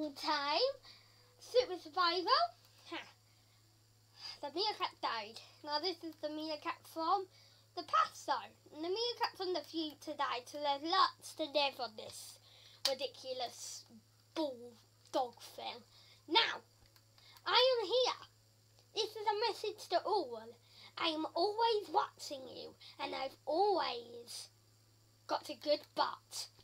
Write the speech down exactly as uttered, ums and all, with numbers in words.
long time. Super survival. Ha. The meerkat died. Now this is the meerkat from the past zone. And the meerkat from the future died, so there's lots to live on this ridiculous bulldog thing. Now, I am here. This is a message to all. I am always watching you, and I've always got a good butt.